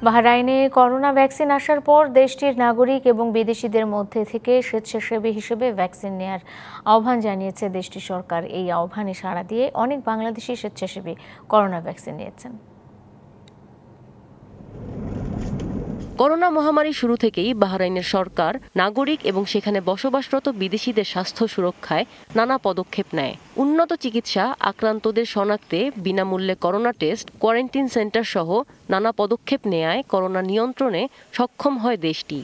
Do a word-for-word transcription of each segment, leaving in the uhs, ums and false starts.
বাহরাইনে corona vaccine আসার পর দেশটির নাগরিক এবং বিদেশিদের মধ্যে থেকে স্বেচ্ছাসেবী হিসেবে ভ্যাকসিন নেয়ার আহ্বান জানিয়েছে দেশটির সরকার। এই আহ্বানে সাড়া দিয়ে অনেক বাংলাদেশি স্বেচ্ছাসেবী করোনা ভ্যাকসিন নিয়েছেন। করোনা মহামারী শুরু থেকেই বাহরাইনের সরকার নাগরিক এবং সেখানে বসবাসরত বিদেশিদের স্বাস্থ্য সুরক্ষায় নানা পদক্ষেপ নেয়। উন্নত চিকিৎসা, আক্রান্তদের শনাক্তে বিনামূল্যে করোনা টেস্ট, কোয়ারেন্টিন সেন্টার সহ নানা পদক্ষেপ নেয়ায় করোনা নিয়ন্ত্রণে সক্ষম হয় দেশটি।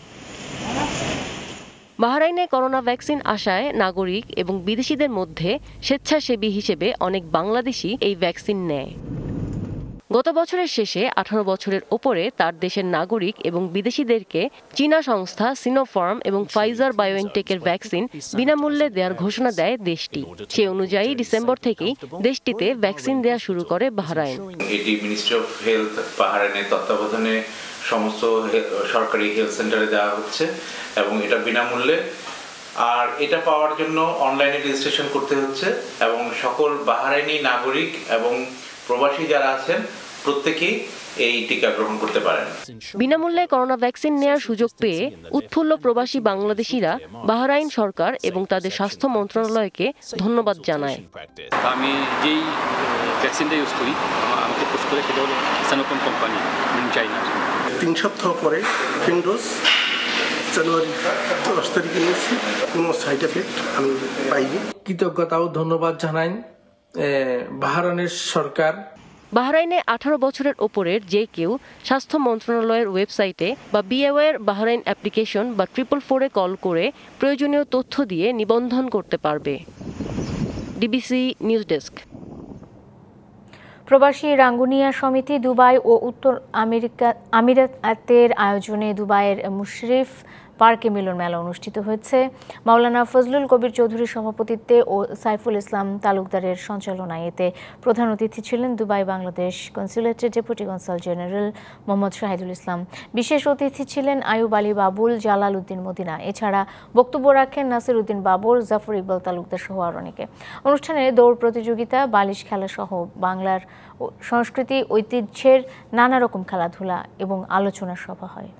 বাহরাইনে করোনা ভ্যাকসিন আসায় নাগরিক এবং বিদেশিদের মধ্যে স্বেচ্ছাসেবী হিসেবে অনেক বাংলাদেশি এই ভ্যাকসিন নেয়। গত বছরের শেষে আঠারো বছরের ওপরে তার দেশের নাগরিক এবং বিদেশিদেরকে চীনা সংস্থা সিনোফার্ম এবং ফাইজার বায়োএনটেকের ভ্যাকসিন বিনামূল্যে দেওয়ার ঘোষণা দেয় দেশটি। সে অনুযায়ী ডিসেম্বর থেকেই দেশটিতে ভ্যাকসিন দেওয়া শুরু করে বাহরাইন। এটি মিনিস্ট্রি অফ হেলথ বাহরাইনের তত্ত্বাবধানে সমস্ত সরকারি হেলথ সেন্টারে দেওয়া হচ্ছে এবং এটা বিনামূল্যে। আর এটা পাওয়ার জন্য অনলাইনে রেজিস্ট্রেশন করতে হচ্ছে এবং সকল বাহরাইনি নাগরিক এবং প্রবাসী যারা আছেন প্রত্যেকেই এই টিকা গ্রহণ করতে পারেন। বিনামূল্যে করোনা ভ্যাকসিন নেওয়ার সুযোগ পেয়ে উৎফুল্ল প্রবাসী বাংলাদেশিরা বাহরাইন সরকার এবং তাদের স্বাস্থ্য মন্ত্রণালয়কে ধন্যবাদ জানায়। আমি যেই ভ্যাকসিনটা ইউজ করি আমাকে পোস্ট করে সেটা হলো সিনোফার্ম কোম্পানি চাইনা। তিন সপ্তাহ পরে সেকেন্ড ডোজ জানুয়ারি দশ তারিখে নিয়েছি, কোনো সাইড এফেক্ট আমি পাইনি। কৃতজ্ঞতা ও ধন্যবাদ জানাই বাহরাইনের সরকার। বাহরাইনে আঠারো বছরের ওপরের যে কেউ স্বাস্থ্য মন্ত্রণালয়ের ওয়েবসাইটে বা বিএওয়াইয়ের বাহরাইন অ্যাপ্লিকেশন বা ট্রিপল ফোরে কল করে প্রয়োজনীয় তথ্য দিয়ে নিবন্ধন করতে পারবে। DBC news desk. প্রবাসী রাঙ্গুনিয়া সমিতি দুবাই ও উত্তর আমেরিকা আমিরাতের আয়োজনে দুবাইয়ের মুশরিফ পার্কে মিলন মেলা অনুষ্ঠিত হয়েছে। মাওলানা ফজলুল কবির চৌধুরীর সভাপতিত্বে ও সাইফুল ইসলাম তালুকদারের সঞ্চালনায় এতে প্রধান অতিথি ছিলেন দুবাই বাংলাদেশ কনসুলেটের deputy consul general Mohammad Shahidul Islam. বিশেষ অতিথি ছিলেন আয়ুব আলী বাবুল, জালাল উদ্দিন মদিনা। এছাড়া বক্তব্য রাখেন নাসির উদ্দিন বাবর, জাফর ইকবাল তালুকদার সহ আর অনেকে। অনুষ্ঠানে দৌড় প্রতিযোগিতা, বালিশ খেলা সহ বাংলার সংস্কৃতি ঐতিহ্যের নানা রকম খেলাধুলা এবং আলোচনা সভা হয়।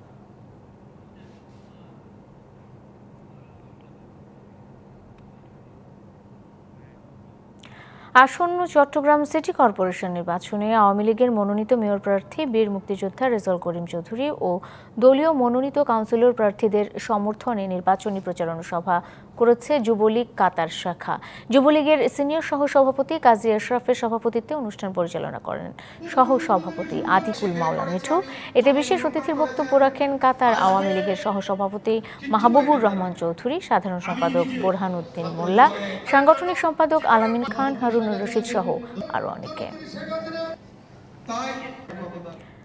আসন্ন চট্টগ্রাম সিটি কর্পোরেশন নির্বাচনে আওয়ামী লীগের মনোনীত মেয়র প্রার্থী বীর মুক্তিযোদ্ধা রেজাউল করিম চৌধুরী ও দলীয় মনোনীত কাউন্সিলর প্রার্থীদের সমর্থনে নির্বাচনী প্রচারণা সভা করেছে যুবলীগ কাতার শাখা। যুবলীগের সিনিয়র সহসভাপতি কাজী আশরাফের সভাপতিত্বে অনুষ্ঠান পরিচালনা করেন সহ সভাপতি আতিকুল মাওলা মিঠু। এতে বিশেষ অতিথির বক্তব্য রাখেন কাতার আওয়ামী লীগের সহসভাপতি মাহবুবুর রহমান চৌধুরী, সাধারণ সম্পাদক বোরহান উদ্দিন মোল্লা, সাংগঠনিক সম্পাদক আলামিন খান, হারুনুর রশিদ সহ আরও অনেকে।